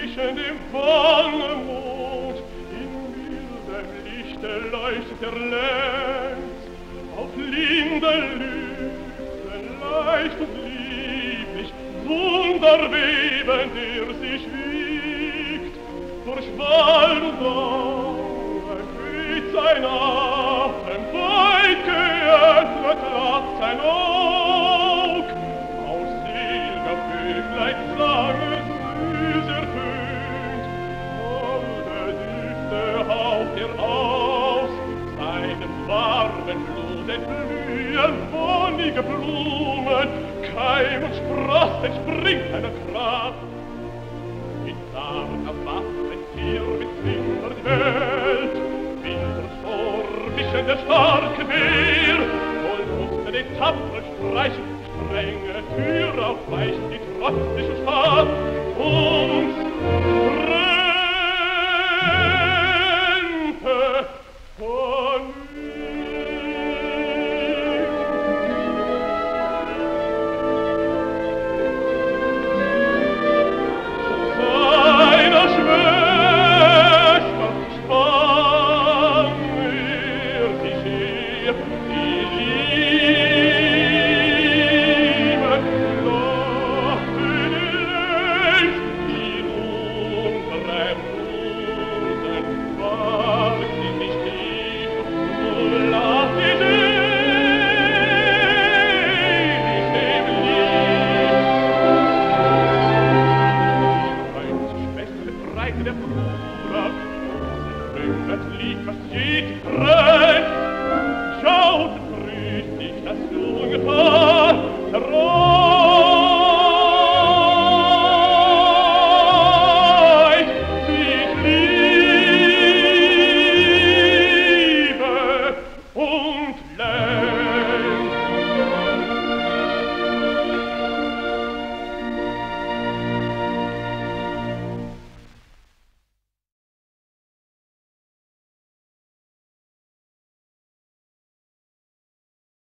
zwischen dem Wangenmond, in mildem Lichte leuchtet der Lenz, auf Lindenlüften leicht und lieblich, wunderwebend sich wiegt, durch Wald und Dauer weht sein Atem, weit geöffnet lacht sein Aug, aus Silbervöglein Sange süß ertönt, holde Düfte haucht aus, seinem warmen Blut entblühen wonnige Blumen, Keim und Spross entspringt einer Kraft. In zarter Waffen mit Finger die Welt, Wind und Sturm mischen der starke Wehr, und musste den tapferen Streichen strenge Tür aufweichen, die trotzige Stadt uns trennte von der Bruder, das Lied, was je